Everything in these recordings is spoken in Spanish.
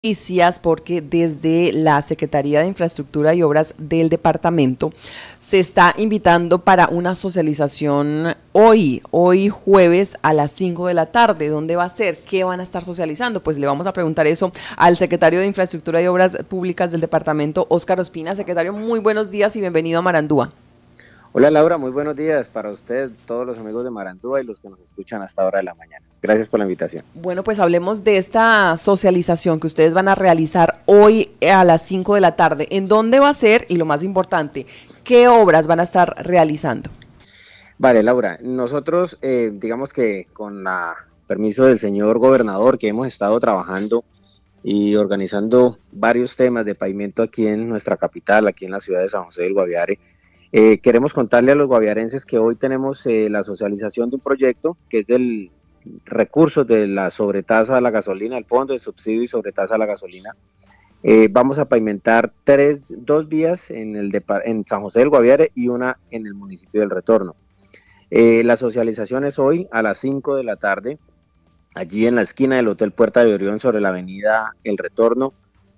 Noticias porque desde la Secretaría de Infraestructura y Obras del departamento se está invitando para una socialización hoy jueves a las 5 de la tarde. ¿Dónde va a ser? ¿Qué van a estar socializando? Pues le vamos a preguntar eso al secretario de Infraestructura y Obras Públicas del departamento, Óscar Ospina. Secretario, muy buenos días y bienvenido a Marandúa. Hola Laura, muy buenos días para usted, todos los amigos de Marandúa y los que nos escuchan hasta ahora de la mañana. Gracias por la invitación. Bueno, pues hablemos de esta socialización que ustedes van a realizar hoy a las 5 de la tarde. ¿En dónde va a ser? Y lo más importante, ¿qué obras van a estar realizando? Vale, Laura, nosotros digamos que con permiso del señor gobernador que hemos estado trabajando y organizando varios temas de pavimento aquí en nuestra capital, aquí en la ciudad de San José del Guaviare, queremos contarle a los guaviarenses que hoy tenemos la socialización de un proyecto que es del recurso de la sobretasa a la gasolina, el fondo de subsidio y sobretasa a la gasolina. Vamos a pavimentar dos vías en San José del Guaviare y una en el municipio del Retorno. La socialización es hoy a las 5 de la tarde, allí en la esquina del Hotel Puerta de Orión sobre la avenida El Retorno,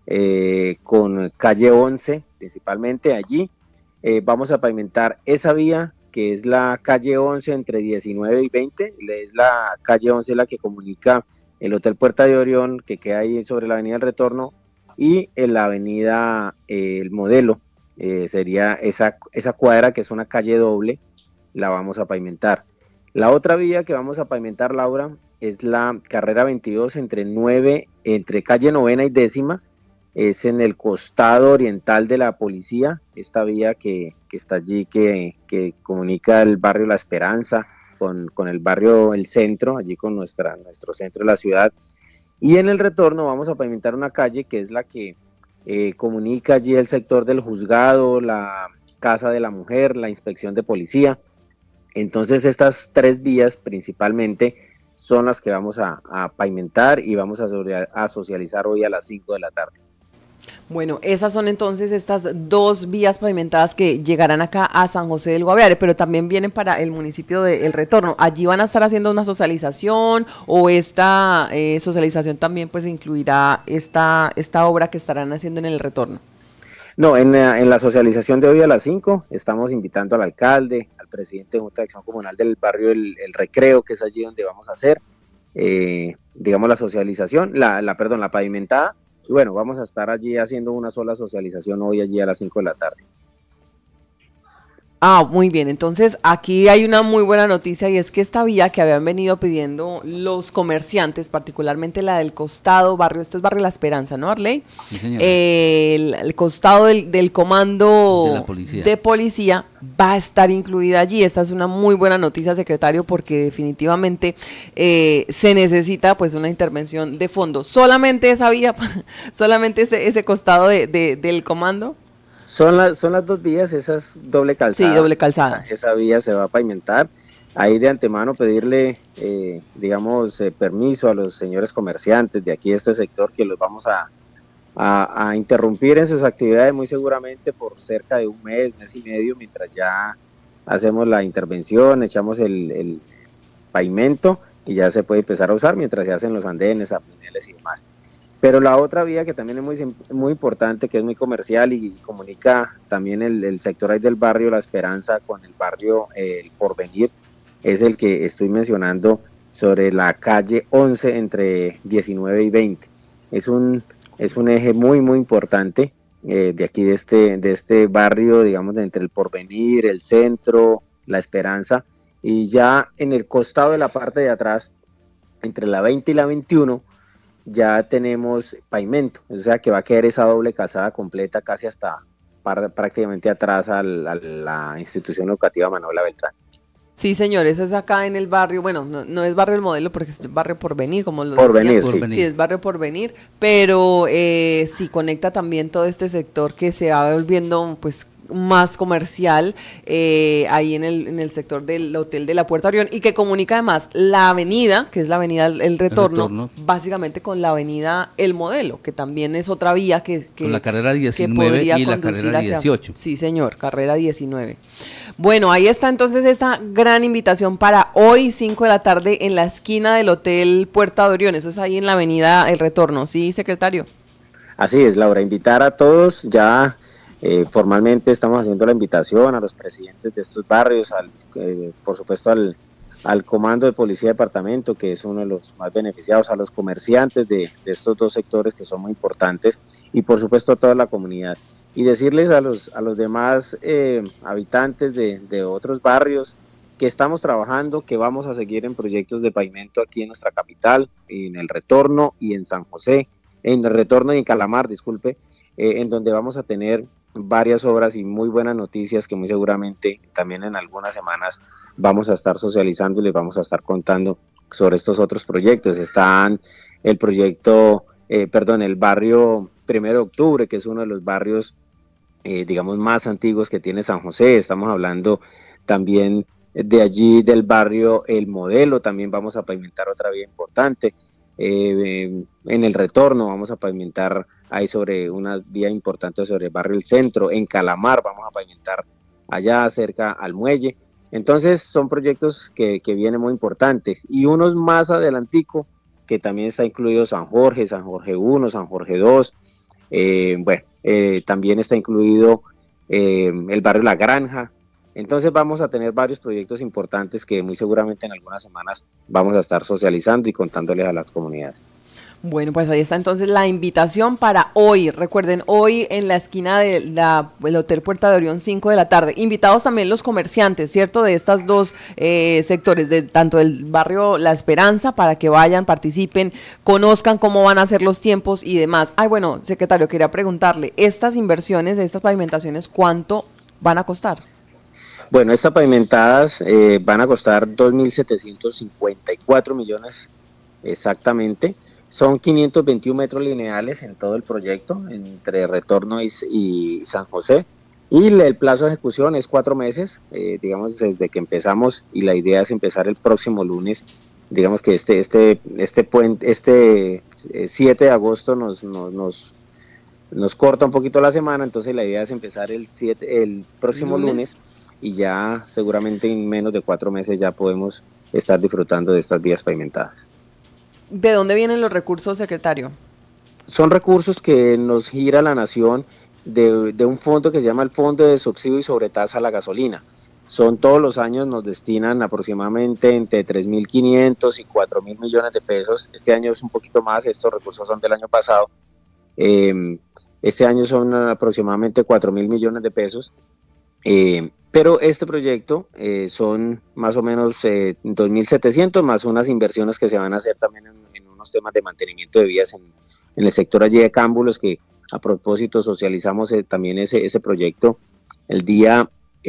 con calle 11 principalmente allí. Vamos a pavimentar esa vía que es la calle 11 entre 19 y 20, es la calle 11 la que comunica el Hotel Puerta de Orión que queda ahí sobre la avenida El Retorno y en la avenida El Modelo, sería esa cuadra que es una calle doble, la vamos a pavimentar. La otra vía que vamos a pavimentar, Laura, es la carrera 22 entre calle novena y décima, es en el costado oriental de la policía, esta vía que está allí, que comunica el barrio La Esperanza con el barrio El Centro, allí con nuestro centro de la ciudad. Y en el retorno vamos a pavimentar una calle que es la que comunica allí el sector del juzgado, la casa de la mujer, la inspección de policía. Entonces estas tres vías principalmente son las que vamos a pavimentar y vamos a socializar hoy a las 5 de la tarde. Bueno, esas son entonces estas dos vías pavimentadas que llegarán acá a San José del Guaviare, pero también vienen para el municipio de El Retorno. ¿Allí van a estar haciendo una socialización o esta socialización también pues incluirá esta obra que estarán haciendo en El Retorno? No, en la socialización de hoy a las 5 estamos invitando al alcalde, al presidente de Junta de Acción Comunal del barrio El Recreo, que es allí donde vamos a hacer, digamos, la socialización, la pavimentada. Y bueno, vamos a estar allí haciendo una sola socialización hoy allí a las 5 de la tarde. Ah, muy bien, entonces aquí hay una muy buena noticia y es que esta vía que habían venido pidiendo los comerciantes, particularmente la del costado, esto es barrio La Esperanza, ¿no, Arley? Sí, señora. El costado del comando de policía va a estar incluida allí. Esta es una muy buena noticia, secretario, porque definitivamente se necesita pues una intervención de fondo. ¿Solamente esa vía, solamente ese costado del comando? Son las dos vías, esa es doble calzada. Sí, doble calzada. Esa vía se va a pavimentar. Ahí de antemano pedirle, permiso a los señores comerciantes de aquí de este sector que los vamos a interrumpir en sus actividades muy seguramente por cerca de un mes y medio, mientras ya hacemos la intervención, echamos el pavimento y ya se puede empezar a usar mientras se hacen los andenes, aplineles y demás. Pero la otra vía que también es muy importante, que es muy comercial y comunica también el sector ahí del barrio La Esperanza con el barrio El Porvenir, es el que estoy mencionando sobre la calle 11 entre 19 y 20. Es un eje muy importante de aquí de este barrio, digamos, de entre El Porvenir, El Centro, La Esperanza, y ya en el costado de la parte de atrás, entre la 20 y la 21, ya tenemos pavimento, o sea que va a quedar esa doble calzada completa casi hasta prácticamente atrás a la institución educativa Manuela Beltrán. Sí, señores, es acá en el barrio, bueno, no es barrio El Modelo porque es barrio Porvenir, como lo Porvenir, decía. Sí, es barrio Porvenir, pero sí conecta también todo este sector que se va volviendo pues más comercial ahí en el sector del Hotel de la Puerta Orión y que comunica además la avenida, que es la avenida El Retorno, básicamente con la avenida El Modelo, que también es otra vía que con la carrera 19 y la carrera 18. Sí, señor, carrera 19. Bueno, ahí está entonces esta gran invitación para hoy 5 de la tarde en la esquina del Hotel Puerta de Orión, eso es ahí en la avenida El Retorno, ¿sí, secretario? Así es, Laura, invitar a todos, ya formalmente estamos haciendo la invitación a los presidentes de estos barrios, por supuesto al comando de policía de departamento, que es uno de los más beneficiados, a los comerciantes de estos dos sectores que son muy importantes, y por supuesto a toda la comunidad. Y decirles a los demás habitantes de otros barrios que estamos trabajando, que vamos a seguir en proyectos de pavimento aquí en nuestra capital, en El Retorno y en San José, en El Retorno y en Calamar, disculpe, en donde vamos a tener varias obras y muy buenas noticias que muy seguramente también en algunas semanas vamos a estar socializando y les vamos a estar contando sobre estos otros proyectos. Están el proyecto, el barrio 1 de Octubre, que es uno de los barrios, digamos, más antiguos que tiene San José. Estamos hablando también de allí del barrio El Modelo, también vamos a pavimentar otra vía importante. En El Retorno vamos a pavimentar ahí sobre una vía importante sobre el barrio El Centro. En Calamar vamos a pavimentar allá cerca al muelle. Entonces son proyectos que vienen muy importantes, y unos más adelantico que también está incluido San Jorge 1, San Jorge 2, también está incluido el barrio La Granja. Entonces vamos a tener varios proyectos importantes que muy seguramente en algunas semanas vamos a estar socializando y contándoles a las comunidades. Bueno, pues ahí está entonces la invitación para hoy. Recuerden, hoy en la esquina del Hotel Puerta de Orión, 5 de la tarde. Invitados también los comerciantes, ¿cierto? De estos dos sectores, tanto del barrio La Esperanza, para que vayan, participen, conozcan cómo van a ser los tiempos y demás. Bueno, secretario, quería preguntarle, estas inversiones de estas pavimentaciones, ¿cuánto van a costar? Bueno, estas pavimentadas van a costar 2.754 millones exactamente. Son 521 metros lineales en todo el proyecto, entre Retorno y San José. Y el plazo de ejecución es 4 meses, digamos, desde que empezamos, y la idea es empezar el próximo lunes. Digamos que este 7 de agosto nos corta un poquito la semana, entonces la idea es empezar el próximo lunes, y ya seguramente en menos de 4 meses ya podemos estar disfrutando de estas vías pavimentadas. ¿De dónde vienen los recursos, secretario? Son recursos que nos gira la nación de un fondo que se llama el Fondo de Subsidio y Sobretasa a la Gasolina. Todos los años nos destinan aproximadamente entre 3.500 y 4.000 millones de pesos. Este año es un poquito más, estos recursos son del año pasado. Este año son aproximadamente 4.000 millones de pesos. Pero este proyecto son más o menos 2.700 más unas inversiones que se van a hacer también en unos temas de mantenimiento de vías en el sector allí de Cámbulos, que a propósito socializamos también ese proyecto el día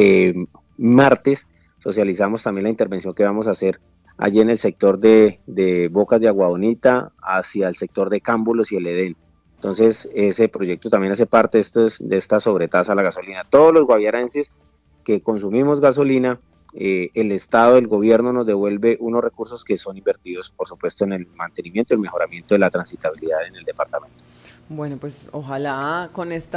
martes. Socializamos también la intervención que vamos a hacer allí en el sector de Bocas de Agua Bonita hacia el sector de Cámbulos y el Edén. Entonces ese proyecto también hace parte de esta sobretasa a la gasolina. Todos los guaviarenses que consumimos gasolina, el Estado, el gobierno nos devuelve unos recursos que son invertidos, por supuesto, en el mantenimiento y el mejoramiento de la transitabilidad en el departamento. Bueno, pues ojalá con este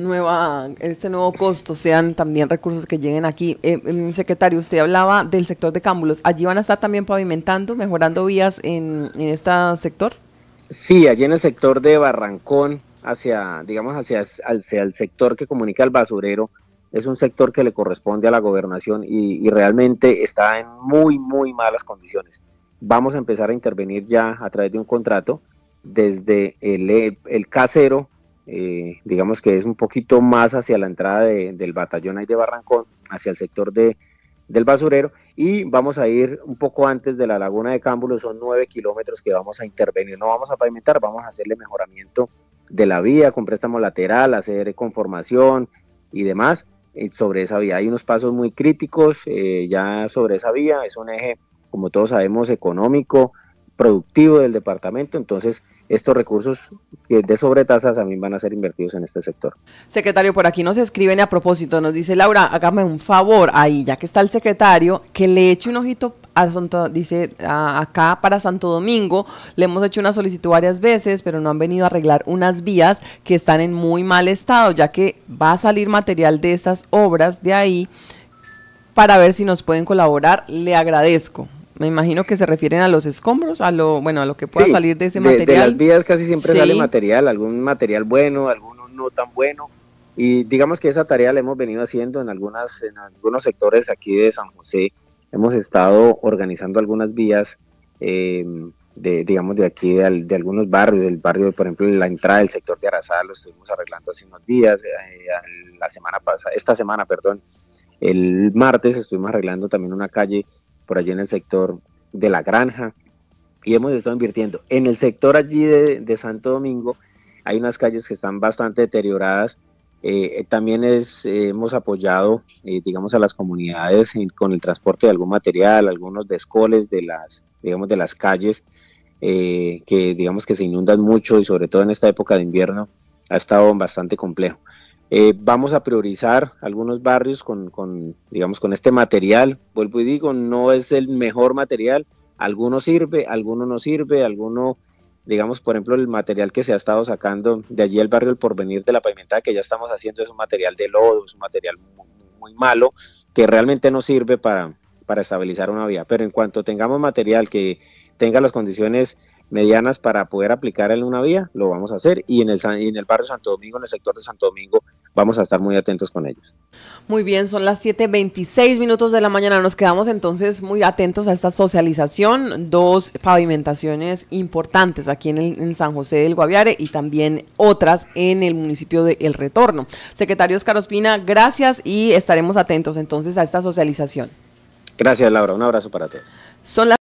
nuevo costo sean también recursos que lleguen aquí. Secretario, usted hablaba del sector de Cámbulos. ¿Allí van a estar también pavimentando, mejorando vías en este sector? Sí, allí en el sector de Barrancón, hacia el sector que comunica al basurero, es un sector que le corresponde a la gobernación y realmente está en muy, muy malas condiciones. Vamos a empezar a intervenir ya a través de un contrato desde el K0, digamos que es un poquito más hacia la entrada del batallón ahí de Barrancón, hacia el sector del basurero, y vamos a ir un poco antes de la laguna de Cámbulos. Son 9 kilómetros que vamos a intervenir. No vamos a pavimentar, vamos a hacerle mejoramiento de la vía con préstamo lateral, hacer conformación y demás. Sobre esa vía hay unos pasos muy críticos ya sobre esa vía. Es un eje, como todos sabemos, económico, productivo del departamento. Entonces estos recursos de sobretasas también van a ser invertidos en este sector. Secretario, por aquí nos escriben a propósito, nos dice Laura, hágame un favor ahí, ya que está el secretario, que le eche un ojito acá para Santo Domingo. Le hemos hecho una solicitud varias veces, pero no han venido a arreglar unas vías que están en muy mal estado, ya que va a salir material de esas obras de ahí, para ver si nos pueden colaborar. Le agradezco. Me imagino que se refieren a los escombros, a lo que pueda salir de ese material. De las vías casi siempre sale material, algún material bueno, alguno no tan bueno. Y digamos que esa tarea la hemos venido haciendo en algunos sectores aquí de San José. Hemos estado organizando algunas vías de aquí, de algunos barrios, del barrio, por ejemplo, la entrada del sector de Arazá, lo estuvimos arreglando hace unos días, esta semana, el martes estuvimos arreglando también una calle por allí en el sector de La Granja, y hemos estado invirtiendo. En el sector allí de Santo Domingo hay unas calles que están bastante deterioradas. También hemos apoyado, digamos, a las comunidades con el transporte de algún material, algunos descoles de las calles, que digamos que se inundan mucho, y sobre todo en esta época de invierno ha estado bastante complejo. Vamos a priorizar algunos barrios con este material. Vuelvo y digo, no es el mejor material, alguno sirve, alguno no sirve, digamos, por ejemplo, el material que se ha estado sacando de allí el barrio El Porvenir, de la pavimentada que ya estamos haciendo, es un material de lodo, es un material muy malo, que realmente no sirve para estabilizar una vía. Pero en cuanto tengamos material que tenga las condiciones medianas para poder aplicar en una vía, lo vamos a hacer, y en el barrio Santo Domingo, en el sector de Santo Domingo, vamos a estar muy atentos con ellos. Muy bien, son las 7:26 de la mañana, nos quedamos entonces muy atentos a esta socialización, 2 pavimentaciones importantes aquí en San José del Guaviare y también otras en el municipio de El Retorno. Secretario Óscar Ospina, gracias, y estaremos atentos entonces a esta socialización. Gracias, Laura, un abrazo para todos. Son las